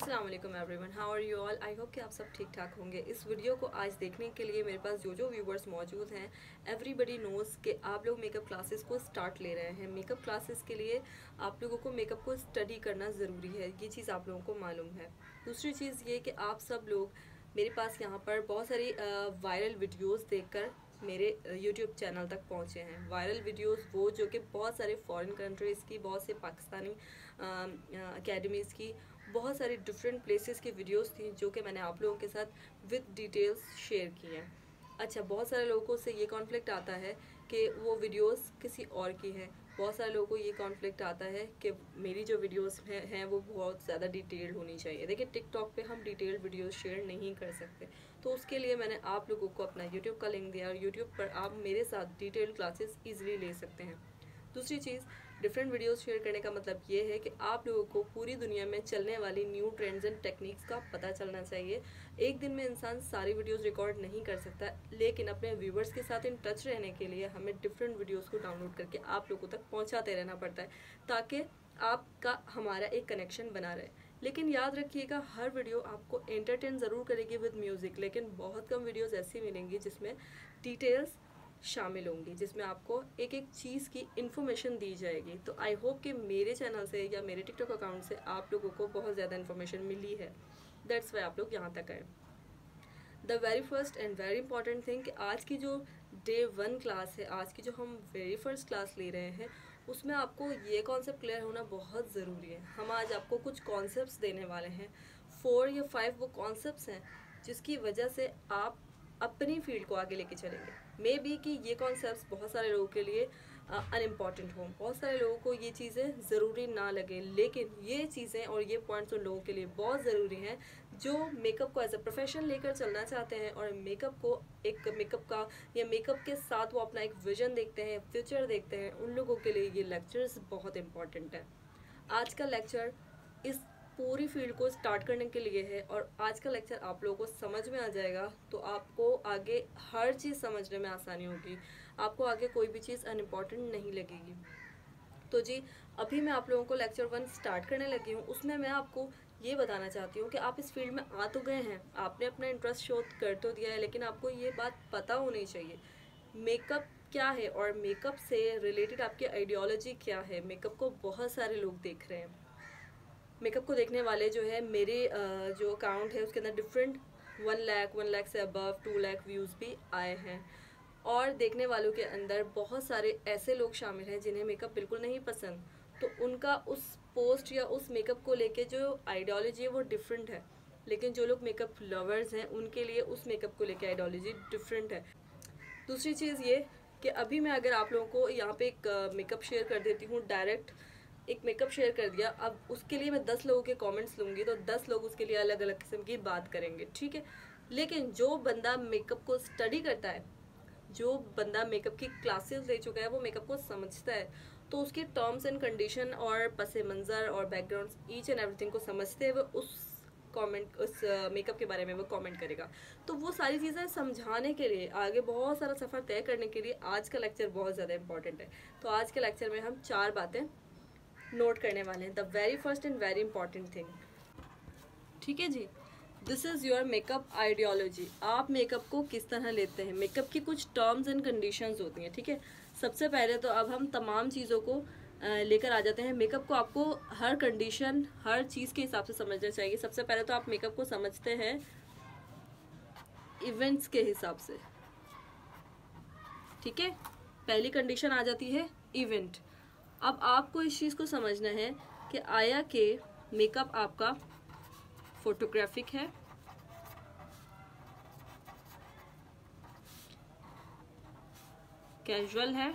अस्सलाम वालेकुम everyone, how are you all. I hope कि आप सब ठीक ठाक होंगे। इस वीडियो को आज देखने के लिए मेरे पास जो व्यूवर्स मौजूद हैं, एवरीबडी नोज़ कि आप लोग मेकअप क्लासेस को स्टार्ट ले रहे हैं। मेकअप क्लासेस के लिए आप लोगों को मेकअप को स्टडी करना ज़रूरी है, ये चीज़ आप लोगों को मालूम है। दूसरी चीज़ ये कि आप सब लोग मेरे पास यहाँ पर बहुत सारी वायरल वीडियोज़ देखकर मेरे YouTube चैनल तक पहुँचे हैं। वायरल वीडियोस वो जो कि बहुत सारे फॉरेन कंट्रीज़ की, बहुत से पाकिस्तानी अकेडमीज़ की, बहुत सारी डिफरेंट प्लेसेस की वीडियोस थी जो कि मैंने आप लोगों के साथ विद डिटेल्स शेयर की हैं। अच्छा, बहुत सारे लोगों से ये कॉन्फ्लिक्ट आता है कि वो वीडियोस किसी और की है। बहुत सारे लोगों को ये कॉन्फ्लिक्ट आता है कि मेरी जो वीडियोस हैं वो बहुत ज़्यादा डिटेल्ड होनी चाहिए। देखिए, टिकटॉक पे हम डिटेल्ड वीडियोस शेयर नहीं कर सकते, तो उसके लिए मैंने आप लोगों को अपना यूट्यूब का लिंक दिया और यूट्यूब पर आप मेरे साथ डिटेल्ड क्लासेस ईजिली ले सकते हैं। दूसरी चीज़, डिफरेंट वीडियोस शेयर करने का मतलब ये है कि आप लोगों को पूरी दुनिया में चलने वाली न्यू ट्रेंड्स एंड टेक्निक्स का पता चलना चाहिए। एक दिन में इंसान सारी वीडियोस रिकॉर्ड नहीं कर सकता, लेकिन अपने व्यूवर्स के साथ इन टच रहने के लिए हमें डिफरेंट वीडियोस को डाउनलोड करके आप लोगों तक पहुंचाते रहना पड़ता है, ताकि आपका हमारा एक कनेक्शन बना रहे। लेकिन याद रखिएगा, हर वीडियो आपको एंटरटेन ज़रूर करेगी विद म्यूज़िक, लेकिन बहुत कम वीडियोज़ ऐसी मिलेंगी जिसमें डिटेल्स शामिल होंगी, जिसमें आपको एक एक चीज़ की इन्फॉर्मेशन दी जाएगी। तो आई होप कि मेरे चैनल से या मेरे टिकटॉक अकाउंट से आप लोगों को बहुत ज़्यादा इन्फॉर्मेशन मिली है। दैट्स वाई आप लोग यहाँ तक आए। The very first and very important thing कि आज की जो डे 1 क्लास है, आज की जो हम वेरी फर्स्ट क्लास ले रहे हैं, उसमें आपको ये कॉन्सेप्ट क्लियर होना बहुत ज़रूरी है। हम आज आपको कुछ कॉन्सेप्ट्स देने वाले हैं, 4 या 5 वो कॉन्सेप्ट्स हैं जिसकी वजह से आप अपनी फील्ड को आगे लेके चलेंगे। मे बी कि ये कॉन्सेप्ट्स बहुत सारे लोगों के लिए अनइम्पॉर्टेंट हों, बहुत सारे लोगों को ये चीज़ें ज़रूरी ना लगें, लेकिन ये चीज़ें और ये पॉइंट्स उन लोगों के लिए बहुत ज़रूरी हैं जो मेकअप को एज अ प्रोफेशन लेकर चलना चाहते हैं और मेकअप को एक मेकअप का या मेकअप के साथ वो अपना एक विजन देखते हैं, फ्यूचर देखते हैं। उन लोगों के लिए ये लेक्चर्स बहुत इंपॉर्टेंट है। आज का लेक्चर इस पूरी फील्ड को स्टार्ट करने के लिए है और आज का लेक्चर आप लोगों को समझ में आ जाएगा तो आपको आगे हर चीज़ समझने में आसानी होगी, आपको आगे कोई भी चीज़ अनइम्पॉर्टेंट नहीं लगेगी। तो जी, अभी मैं आप लोगों को लेक्चर 1 स्टार्ट करने लगी हूँ। उसमें मैं आपको ये बताना चाहती हूँ कि आप इस फील्ड में आ तो गए हैं, आपने अपना इंटरेस्ट शो कर तो दिया है, लेकिन आपको ये बात पता होनी चाहिए मेकअप क्या है और मेकअप से रिलेटेड आपकी आइडियोलॉजी क्या है। मेकअप को बहुत सारे लोग देख रहे हैं। मेकअप को देखने वाले जो है, मेरे जो अकाउंट है उसके अंदर डिफरेंट 1 लाख से अबव 2 लाख व्यूज़ भी आए हैं। और देखने वालों के अंदर बहुत सारे ऐसे लोग शामिल हैं जिन्हें मेकअप बिल्कुल नहीं पसंद, तो उनका उस पोस्ट या उस मेकअप को लेके जो आइडियोलॉजी है वो डिफरेंट है। लेकिन जो लोग मेकअप लवर्स हैं उनके लिए उस मेकअप को लेके आइडियोलॉजी डिफरेंट है। दूसरी चीज़ ये कि अभी मैं अगर आप लोगों को यहाँ पे एक मेकअप शेयर कर देती हूँ, डायरेक्ट एक मेकअप शेयर कर दिया, अब उसके लिए मैं 10 लोगों के कमेंट्स लूँगी तो 10 लोग उसके लिए अलग अलग किस्म की बात करेंगे, ठीक है। लेकिन जो बंदा मेकअप को स्टडी करता है, जो बंदा मेकअप की क्लासेस ले चुका है, वो मेकअप को समझता है, तो उसके टर्म्स एंड कंडीशन और पसे मंज़र और बैकग्राउंड ईच एंड एवरीथिंग को समझते हुए उस मेकअप के बारे में वो कमेंट करेगा। तो वो सारी चीज़ें समझाने के लिए, आगे बहुत सारा सफ़र तय करने के लिए आज का लेक्चर बहुत ज़्यादा इंपॉर्टेंट है। तो आज के लेक्चर में हम 4 बातें नोट करने वाले हैं। The very first and very important thing, ठीक है जी, this is your makeup ideology. आप मेकअप को किस तरह लेते हैं, मेकअप की कुछ टर्म्स एंड कंडीशंस होती हैं, ठीक है। सबसे पहले तो अब हम तमाम चीज़ों को लेकर आ जाते हैं। मेकअप को आपको हर कंडीशन, हर चीज़ के हिसाब से समझना चाहिए। सबसे पहले तो आप मेकअप को समझते हैं इवेंट्स के हिसाब से, ठीक है। पहली कंडीशन आ जाती है इवेंट। अब आपको इस चीज़ को समझना है कि आया कि मेकअप आपका फोटोग्राफिक है, कैजुअल है,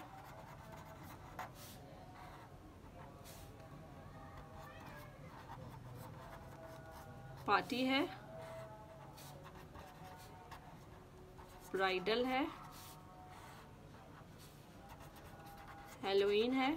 पार्टी है, ब्राइडल है, हैलोवीन है,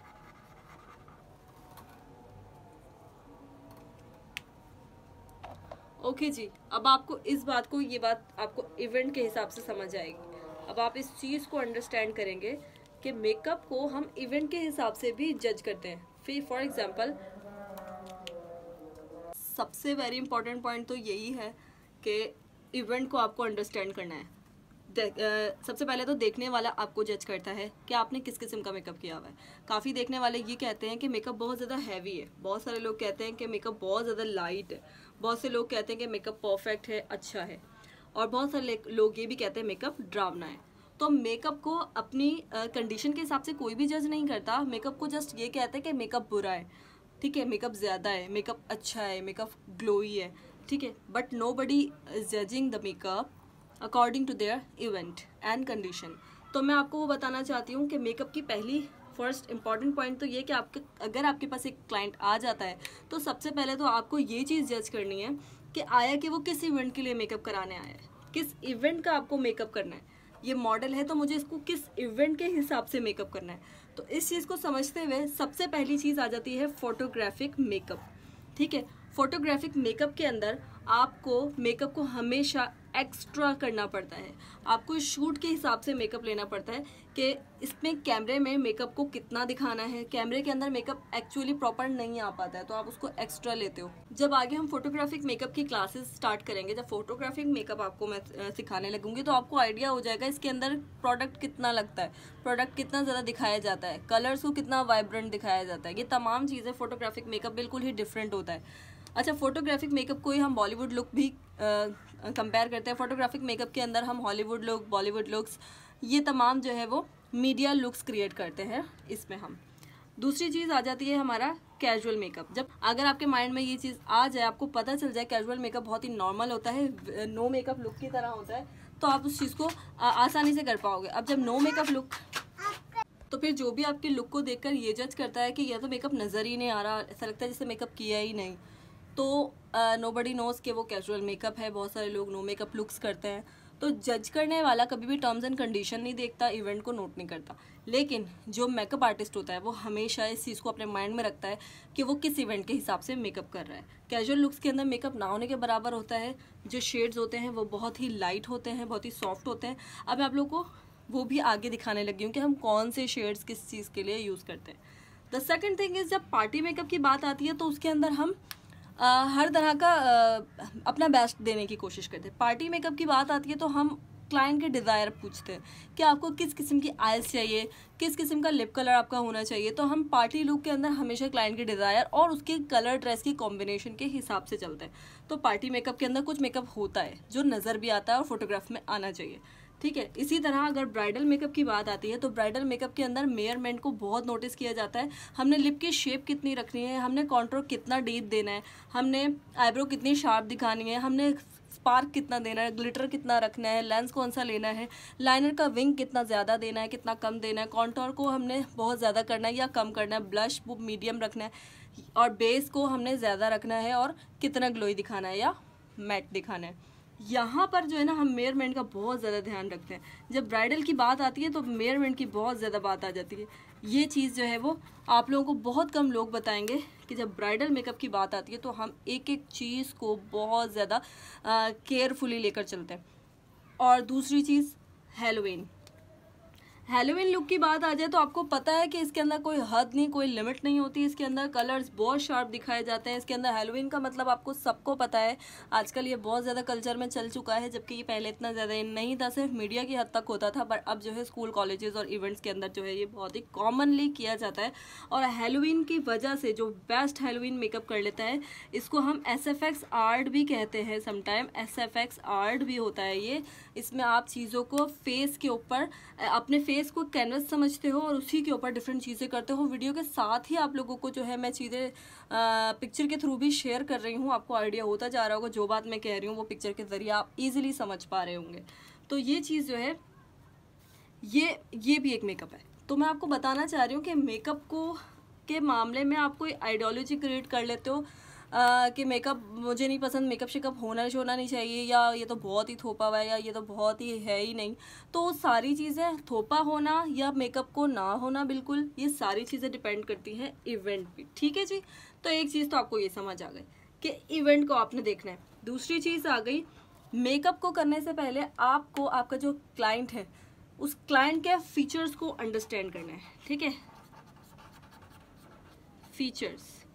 ओके जी। अब आपको इस बात को, ये बात आपको इवेंट के हिसाब से समझ आएगी। अब आप इस चीज़ को अंडरस्टैंड करेंगे कि मेकअप को हम इवेंट के हिसाब से भी जज करते हैं। फिर फॉर एग्जांपल सबसे वेरी इंपॉर्टेंट पॉइंट तो यही है कि इवेंट को आपको अंडरस्टैंड करना है। सबसे पहले तो देखने वाला आपको जज करता है कि आपने किस किस्म का मेकअप किया हुआ है। काफ़ी देखने वाले ये कहते हैं कि मेकअप बहुत ज़्यादा हैवी है, बहुत सारे लोग कहते हैं कि मेकअप बहुत ज़्यादा लाइट है, बहुत से लोग कहते हैं कि मेकअप परफेक्ट है, अच्छा है, और बहुत सारे लोग ये भी कहते हैं मेकअप डरावना है। तो मेकअप को अपनी कंडीशन के हिसाब से कोई भी जज नहीं करता। मेकअप को जस्ट ये कहते हैं कि मेकअप बुरा है, ठीक है, मेकअप ज़्यादा है, मेकअप अच्छा है, मेकअप ग्लोई है, ठीक है, but nobody is judging the makeup according to their event and condition. तो मैं आपको वो बताना चाहती हूँ कि मेकअप की पहली फर्स्ट इंपॉर्टेंट पॉइंट तो ये कि अगर आपके पास एक क्लाइंट आ जाता है तो सबसे पहले तो आपको ये चीज़ जज करनी है कि आया कि वो किस इवेंट के लिए मेकअप कराने आया है, किस इवेंट का आपको मेकअप करना है। ये मॉडल है तो मुझे इसको किस इवेंट के हिसाब से मेकअप करना है। तो इस चीज़ को समझते हुए सबसे पहली चीज़ आ जाती है फोटोग्राफिक मेकअप, ठीक है। फोटोग्राफिक मेकअप के अंदर आपको मेकअप को हमेशा एक्स्ट्रा करना पड़ता है, आपको शूट के हिसाब से मेकअप लेना पड़ता है कि इसमें कैमरे में मेकअप को कितना दिखाना है। कैमरे के अंदर मेकअप एक्चुअली प्रॉपर नहीं आ पाता है तो आप उसको एक्स्ट्रा लेते हो। जब आगे हम फोटोग्राफिक मेकअप की क्लासेस स्टार्ट करेंगे, जब फोटोग्राफिक मेकअप आपको मैं सिखाने लगूंगी तो आपको आइडिया हो जाएगा इसके अंदर प्रोडक्ट कितना लगता है, प्रोडक्ट कितना ज़्यादा दिखाया जाता है, कलर्स को कितना वाइब्रेंट दिखाया जाता है। ये तमाम चीज़ें फोटोग्राफिक मेकअप बिल्कुल ही डिफरेंट होता है। अच्छा, फोटोग्राफिक मेकअप को ही हम बॉलीवुड लुक भी कंपेयर करते हैं। फोटोग्राफिक मेकअप के अंदर हम हॉलीवुड लुक, बॉलीवुड लुक्स, ये तमाम जो है वो मीडिया लुक्स क्रिएट करते हैं इसमें हम। दूसरी चीज़ आ जाती है हमारा कैजुअल मेकअप। जब अगर आपके माइंड में ये चीज़ आ जाए, आपको पता चल जाए कैजुअल मेकअप बहुत ही नॉर्मल होता है, नो मेकअप लुक की तरह होता है, तो आप उस चीज़ को आसानी से कर पाओगे। अब जब नो मेकअप लुक, तो फिर जो भी आपके लुक को देखकर ये जज करता है कि यह तो मेकअप नज़र ही नहीं आ रहा, ऐसा लगता है जैसे मेकअप किया ही नहीं, तो नोबडी नोज़ कि वो कैजुअल मेकअप है। बहुत सारे लोग नो मेकअप लुक्स करते हैं। तो जज करने वाला कभी भी टर्म्स एंड कंडीशन नहीं देखता, इवेंट को नोट नहीं करता, लेकिन जो मेकअप आर्टिस्ट होता है वो हमेशा इस चीज़ को अपने माइंड में रखता है कि वो किस इवेंट के हिसाब से मेकअप कर रहा है। कैजुअल लुक्स के अंदर मेकअप ना होने के बराबर होता है। जो शेड्स होते हैं वो बहुत ही लाइट होते हैं, बहुत ही सॉफ्ट होते हैं। अब मैं आप लोगों को वो भी आगे दिखाने लगी हूँ कि हम कौन से शेड्स किस चीज़ के लिए यूज़ करते हैं। द सेकेंड थिंग इज़, जब पार्टी मेकअप की बात आती है तो उसके अंदर हम हर तरह का अपना बेस्ट देने की कोशिश करते हैं। पार्टी मेकअप की बात आती है तो हम क्लाइंट के डिज़ायर पूछते हैं कि आपको किस किस्म की आइज चाहिए, किस किस्म का लिप कलर आपका होना चाहिए। तो हम पार्टी लुक के अंदर हमेशा क्लाइंट के डिज़ायर और उसके कलर ड्रेस की कॉम्बिनेशन के हिसाब से चलते हैं। तो पार्टी मेकअप के अंदर कुछ मेकअप होता है जो नज़र भी आता है और फोटोग्राफ में आना चाहिए, ठीक है। इसी तरह अगर ब्राइडल मेकअप की बात आती है तो ब्राइडल मेकअप के अंदर मेजरमेंट को बहुत नोटिस किया जाता है। हमने लिप की शेप कितनी रखनी है, हमने कॉन्टूर कितना डीप देना है, हमने आईब्रो कितनी शार्प दिखानी है, हमने स्पार्क कितना देना है, ग्लिटर कितना रखना है, लेंस कौन सा लेना है, लाइनर का विंग कितना ज़्यादा देना है, कितना कम देना है, कॉन्टूर को हमने बहुत ज़्यादा करना है या कम करना है, ब्लश वो मीडियम रखना है, और बेस को हमने ज़्यादा रखना है, और कितना ग्लोई दिखाना है या मैट दिखाना है। यहाँ पर जो है ना हम मेजरमेंट का बहुत ज़्यादा ध्यान रखते हैं। जब ब्राइडल की बात आती है तो मेजरमेंट की बहुत ज़्यादा बात आ जाती है। ये चीज़ जो है वो आप लोगों को बहुत कम लोग बताएंगे कि जब ब्राइडल मेकअप की बात आती है तो हम एक एक चीज़ को बहुत ज़्यादा केयरफुली लेकर चलते हैं। और दूसरी चीज़ हैलोवीन लुक की बात आ जाए तो आपको पता है कि इसके अंदर कोई हद नहीं, कोई लिमिट नहीं होती। इसके अंदर कलर्स बहुत शार्प दिखाए जाते हैं। इसके अंदर हैलोवीन का मतलब आपको सबको पता है, आजकल ये बहुत ज़्यादा कल्चर में चल चुका है, जबकि ये पहले इतना ज़्यादा नहीं था, सिर्फ मीडिया की हद तक होता था। पर अब जो है स्कूल, कॉलेजेस और इवेंट्स के अंदर जो है ये बहुत ही कॉमनली किया जाता है। और हैलोवीन की वजह से जो बेस्ट हैलोवीन मेकअप कर लेता है, इसको हम SFX आर्ट भी कहते हैं। समटाइम SFX आर्ट भी होता है ये। इसमें आप चीज़ों को फेस के ऊपर, अपने फेस को कैनवस समझते हो और उसी के ऊपर डिफरेंट चीज़ें करते हो। वीडियो के साथ ही आप लोगों को जो है मैं चीज़ें पिक्चर के थ्रू भी शेयर कर रही हूँ। आपको आइडिया होता जा रहा होगा, जो बात मैं कह रही हूँ वो पिक्चर के ज़रिए आप इजीली समझ पा रहे होंगे। तो ये चीज़ जो है ये भी एक मेकअप है। तो मैं आपको बताना चाह रही हूँ कि मेकअप को के मामले में आप कोई आइडियोलॉजी क्रिएट कर लेते हो कि मेकअप मुझे नहीं पसंद, मेकअप शेकअप होना नहीं चाहिए, या ये तो बहुत ही थोपा हुआ है, या ये तो बहुत ही है ही नहीं। तो सारी चीज़ें, थोपा होना या मेकअप को ना होना, बिल्कुल ये सारी चीज़ें डिपेंड करती हैं इवेंट पे, ठीक है जी। तो एक चीज़ तो आपको ये समझ आ गई कि इवेंट को आपने देखना है। दूसरी चीज़ आ गई, मेकअप को करने से पहले आपको आपका जो क्लाइंट है उस क्लाइंट के फीचर्स को अंडरस्टैंड करना है, ठीक है। फीचर्स,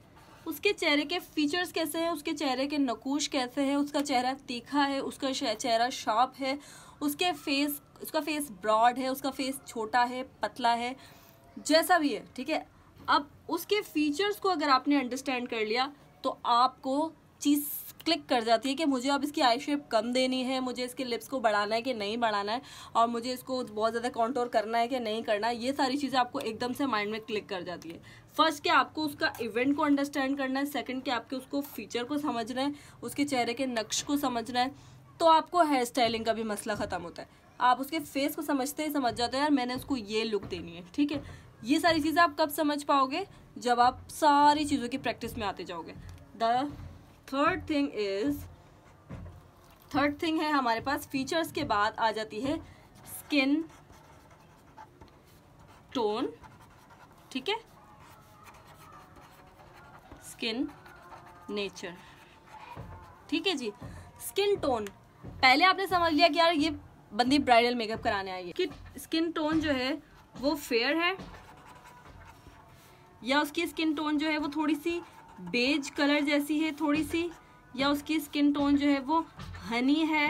उसके चेहरे के फीचर्स कैसे हैं, उसके चेहरे के नकूश कैसे हैं, उसका चेहरा तीखा है, उसका चेहरा शार्प है, उसका फेस ब्रॉड है, उसका फेस छोटा है, पतला है, जैसा भी है, ठीक है। अब उसके फीचर्स को अगर आपने अंडरस्टैंड कर लिया तो आपको चीज़ क्लिक कर जाती है कि मुझे अब इसकी आई शेप कम देनी है, मुझे इसके लिप्स को बढ़ाना है कि नहीं बढ़ाना है, और मुझे इसको बहुत ज़्यादा कॉन्टोर करना है कि नहीं करना है। ये सारी चीज़ें आपको एकदम से माइंड में क्लिक कर जाती है। फर्स्ट क्या आपको उसका इवेंट को अंडरस्टैंड करना है, सेकंड क्या आपके उसको फीचर को समझना है, उसके चेहरे के नक्श को समझना है, तो आपको हेयर स्टाइलिंग का भी मसला ख़त्म होता है। आप उसके फेस को समझते ही समझ जाते हैं यार मैंने उसको ये लुक देनी है, ठीक है। ये सारी चीज़ें आप कब समझ पाओगे, जब आप सारी चीज़ों की प्रैक्टिस में आते जाओगे। द थर्ड थिंग है हमारे पास, फीचर्स के बाद आ जाती है स्किन टोन, ठीक है, स्किन नेचर, ठीक है जी। स्किन टोन, पहले आपने समझ लिया कि यार ये बंदी ब्राइडल मेकअप कराने आई है कि स्किन टोन जो है वो फेयर है, या उसकी स्किन टोन जो है वो थोड़ी सी बेज कलर जैसी है थोड़ी सी, या उसकी स्किन टोन जो है वो हनी है,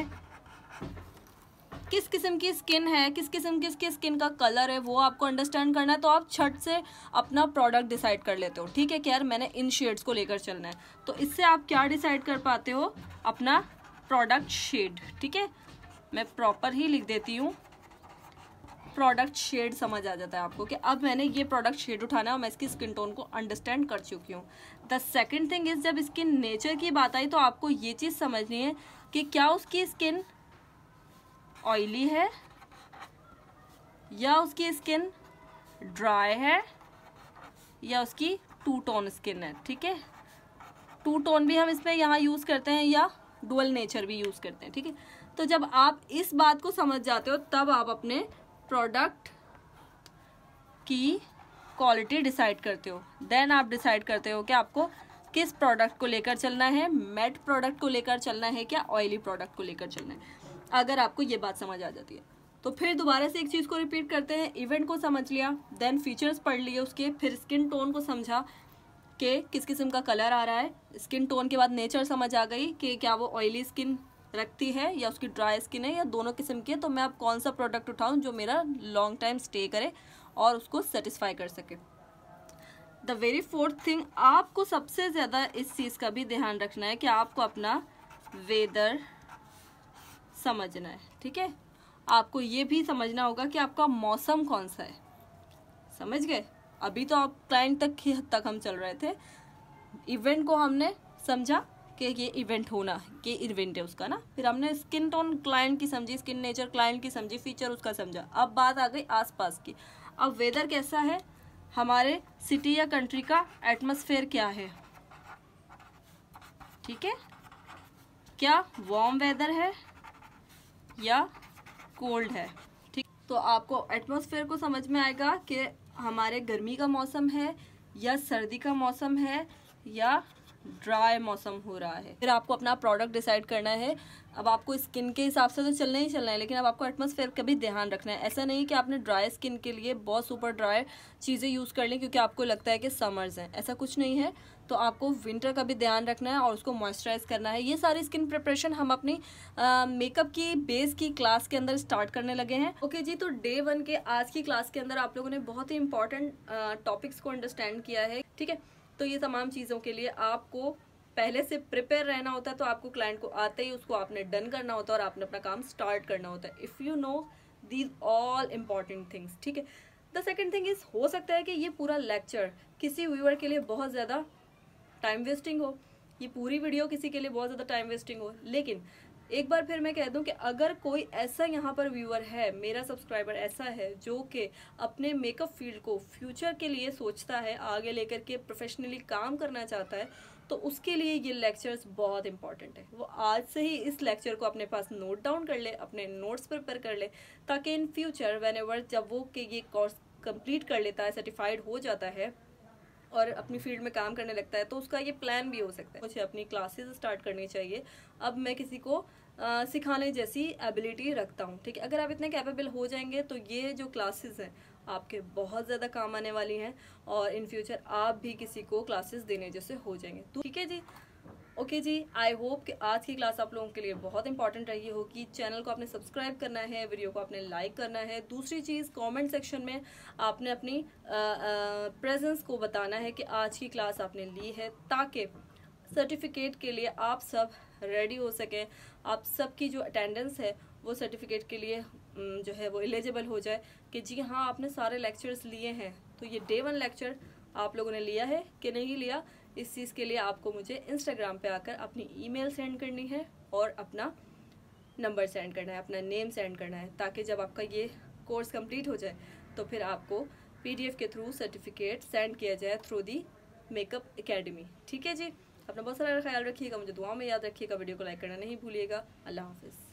किस किस्म की स्किन है, किस किस्म की उसकी स्किन का कलर है, वो आपको अंडरस्टैंड करना है। तो आप छट से अपना प्रोडक्ट डिसाइड कर लेते हो, ठीक है कि यार मैंने इन शेड्स को लेकर चलना है। तो इससे आप क्या डिसाइड कर पाते हो, अपना प्रोडक्ट शेड, ठीक है। मैं प्रॉपर ही लिख देती हूँ, प्रोडक्ट शेड समझ आ जाता है आपको कि अब मैंने ये प्रोडक्ट शेड उठाना है और मैं इसकी स्किन टोन को अंडरस्टैंड कर चुकी हूँ। द सेकंड थिंग इज, जब इसकी नेचर की बात आई तो आपको ये चीज़ समझनी है कि क्या उसकी स्किन ऑयली है या उसकी स्किन ड्राई है या उसकी टू टोन स्किन है, ठीक है। टू टोन भी हम इसमें यहाँ यूज़ करते हैं या डुअल नेचर भी यूज़ करते हैं, ठीक है। तो जब आप इस बात को समझ जाते हो तब आप अपने प्रोडक्ट की क्वालिटी डिसाइड करते हो। देन आप डिसाइड करते हो कि आपको किस प्रोडक्ट को लेकर चलना है, मैट प्रोडक्ट को लेकर चलना है क्या ऑयली प्रोडक्ट को लेकर चलना है। अगर आपको ये बात समझ आ जाती है तो फिर दोबारा से एक चीज़ को रिपीट करते हैं। इवेंट को समझ लिया, देन फीचर्स पढ़ लिए उसके, फिर स्किन टोन को समझा कि किस किस्म का कलर आ रहा है, स्किन टोन के बाद नेचर समझ आ गई कि क्या वो ऑयली स्किन रखती है या उसकी ड्राई स्किन है या दोनों किस्म की है, तो मैं अब कौन सा प्रोडक्ट उठाऊं जो मेरा लॉन्ग टाइम स्टे करे और उसको सेटिस्फाई कर सके। द वेरी फोर्थ थिंग, आपको सबसे ज़्यादा इस चीज़ का भी ध्यान रखना है कि आपको अपना वेदर समझना है, ठीक है। आपको ये भी समझना होगा कि आपका मौसम कौन सा है, समझ गए। अभी तो आप क्लाइंट तक ही हद तक हम चल रहे थे, इवेंट को हमने समझा कि ये इवेंट होना, ये इवेंट है उसका ना, फिर हमने स्किन टोन क्लाइंट की समझी, स्किन नेचर क्लाइंट की समझी, फीचर उसका समझा। अब बात आ गई आसपास की। अब वेदर कैसा है, हमारे सिटी या कंट्री का एटमॉस्फेयर क्या है, ठीक है, क्या वार्म वेदर है या कोल्ड है, ठीक। तो आपको एटमॉस्फेयर को समझ में आएगा कि हमारे गर्मी का मौसम है या सर्दी का मौसम है या ड्राई मौसम हो रहा है। फिर आपको अपना प्रोडक्ट डिसाइड करना है। अब आपको स्किन के हिसाब से तो चलना ही चलना है, लेकिन अब आपको एटमॉस्फेयर का भी ध्यान रखना है। ऐसा नहीं कि आपने ड्राई स्किन के लिए बहुत सुपर ड्राई चीज़ें यूज़ कर लें क्योंकि आपको लगता है कि समर्स हैं, ऐसा कुछ नहीं है। तो आपको विंटर का भी ध्यान रखना है और उसको मॉइस्चराइज करना है। ये सारी स्किन प्रिपरेशन हम अपनी मेकअप की बेस की क्लास के अंदर स्टार्ट करने लगे हैं। ओके जी, तो डे 1 के आज की क्लास के अंदर आप लोगों ने बहुत ही इंपॉर्टेंट टॉपिक्स को अंडरस्टैंड किया है, ठीक है। तो ये तमाम चीज़ों के लिए आपको पहले से प्रिपेयर रहना होता है। तो आपको क्लाइंट को आते ही उसको आपने डन करना होता है और आपने अपना काम स्टार्ट करना होता है, if you know these all important things, ठीक है। द सेकेंड थिंग इज, हो सकता है कि ये पूरा लेक्चर किसी व्यूअर के लिए बहुत ज़्यादा टाइम वेस्टिंग हो, ये पूरी वीडियो किसी के लिए बहुत ज़्यादा टाइम वेस्टिंग हो, लेकिन एक बार फिर मैं कह दूं कि अगर कोई ऐसा यहाँ पर व्यूअर है, मेरा सब्सक्राइबर ऐसा है जो कि अपने मेकअप फील्ड को फ्यूचर के लिए सोचता है, आगे लेकर के प्रोफेशनली काम करना चाहता है, तो उसके लिए ये लेक्चर्स बहुत इंपॉर्टेंट है। वो आज से ही इस लेक्चर को अपने पास नोट डाउन कर ले, अपने नोट्स प्रिपेयर कर ले, ताकि इन फ्यूचर व्हेनेवर जब वो कि ये कोर्स कंप्लीट कर लेता है, सर्टिफाइड हो जाता है और अपनी फील्ड में काम करने लगता है, तो उसका ये प्लान भी हो सकता है। मुझे अपनी क्लासेस स्टार्ट करनी चाहिए, अब मैं किसी को सिखाने जैसी एबिलिटी रखता हूँ, ठीक है। अगर आप इतने कैपेबल हो जाएंगे तो ये जो क्लासेस हैं आपके बहुत ज़्यादा काम आने वाली हैं और इन फ्यूचर आप भी किसी को क्लासेस देने जैसे हो जाएंगे। तो ठीक है जी, ओके जी, आई होप कि आज की क्लास आप लोगों के लिए बहुत इंपॉर्टेंट रही होगी। चैनल को आपने सब्सक्राइब करना है, वीडियो को आपने लाइक करना है। दूसरी चीज़, कमेंट सेक्शन में आपने अपनी प्रेजेंस को बताना है कि आज की क्लास आपने ली है, ताकि सर्टिफिकेट के लिए आप सब रेडी हो सकें। आप सबकी जो अटेंडेंस है वो सर्टिफिकेट के लिए जो है वो एलिजिबल हो जाए कि जी हाँ आपने सारे लेक्चर्स लिए हैं। तो ये डे 1 लेक्चर आप लोगों ने लिया है कि नहीं लिया, इस चीज़ के लिए आपको मुझे इंस्टाग्राम पे आकर अपनी ईमेल सेंड करनी है और अपना नंबर सेंड करना है, अपना नेम सेंड करना है, ताकि जब आपका ये कोर्स कंप्लीट हो जाए तो फिर आपको PDF के थ्रू सर्टिफिकेट सेंड किया जाए थ्रू दी मेकअप एकेडमी। ठीक है जी, अपना बहुत सारा ख्याल रखिएगा, मुझे दुआ में याद रखिएगा, वीडियो को लाइक करना नहीं भूलिएगा। अल्लाह हाफिज़।